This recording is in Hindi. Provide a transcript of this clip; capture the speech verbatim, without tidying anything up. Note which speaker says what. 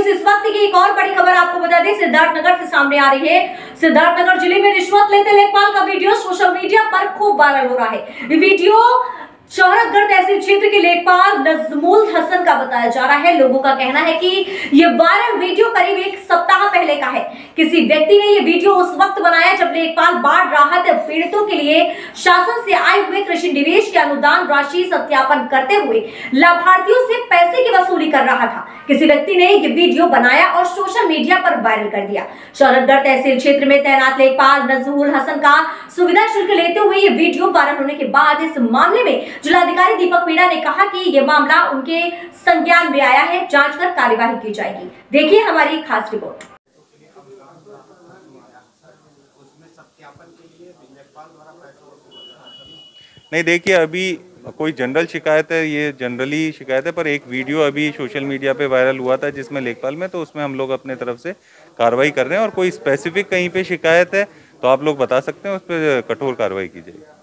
Speaker 1: न्यूज इस वक्त की एक और बड़ी खबर आपको बता दें, सिद्धार्थनगर से सामने आ रही है। सिद्धार्थनगर जिले में रिश्वत लेते लेखपाल का वीडियो सोशल मीडिया पर खूब वायरल हो रहा है। वीडियो शौहरतगढ़ तहसील क्षेत्र के लेखपाल नजमुल हसन का बताया जा रहा है। लोगों का कहना है कि ये वायरल वीडियो करीब एक सप्ताह पहले का है। किसी व्यक्ति ने ये वीडियो उस वक्त बनाया जब लेखपाल बाढ़ राहत पीड़ितों के लिए शासन से आए हुए कृषि निवेश के अनुदान राशि सत्यापन करते हुए लाभार्थियों से पैसे की वसूली कर रहा था। किसी व्यक्ति ने ये वीडियो बनाया और सोशल मीडिया पर वायरल कर दिया। शौहरतगढ़ तहसील क्षेत्र में तैनात लेखपाल नजमुल हसन का सुविधा शुल्क लेते हुए ये वीडियो वायरल होने के बाद इस मामले में जिलाधिकारी दीपक मीणा ने कहा कि यह मामला उनके संज्ञान में आया है, जांच कर कार्यवाही की जाएगी। देखिए हमारी खास रिपोर्ट।
Speaker 2: नहीं, देखिए अभी कोई जनरल शिकायत है, ये जनरली शिकायत है, पर एक वीडियो अभी सोशल मीडिया पे वायरल हुआ था जिसमें लेखपाल में, तो उसमें हम लोग अपने तरफ से कार्रवाई कर रहे हैं और कोई स्पेसिफिक कहीं पे शिकायत है तो आप लोग बता सकते हैं, उस पर कठोर कार्रवाई की जाएगी।